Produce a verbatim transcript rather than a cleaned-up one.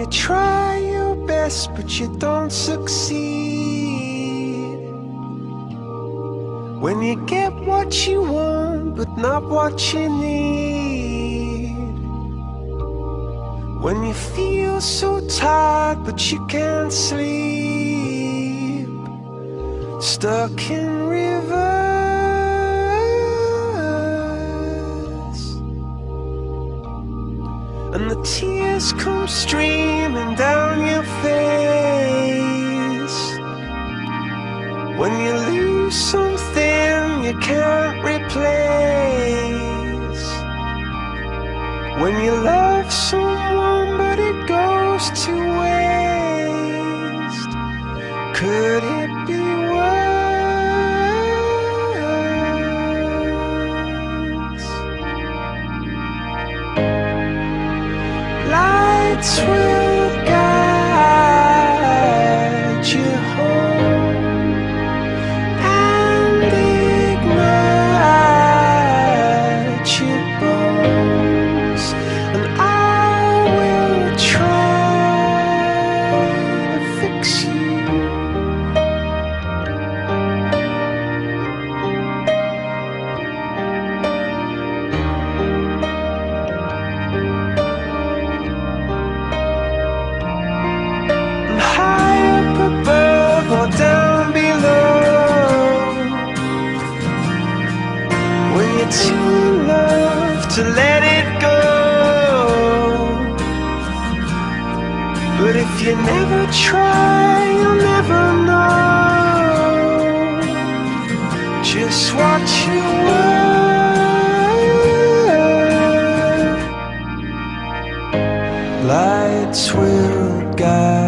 try your best but you don't succeed, when you get what you want but not what you need, when you feel so tired but you can't sleep, stuck in reverse, and the tears come streaming down your face, when you lose something you can't replace, when you love someone but it goes to waste. Could it be worse? Lights will guide you home and ignite your bones, and I will try to fix you. And high up above or down below, when you're too in love to let it go. But if you never try, you'll never know just what you were. Lights will guide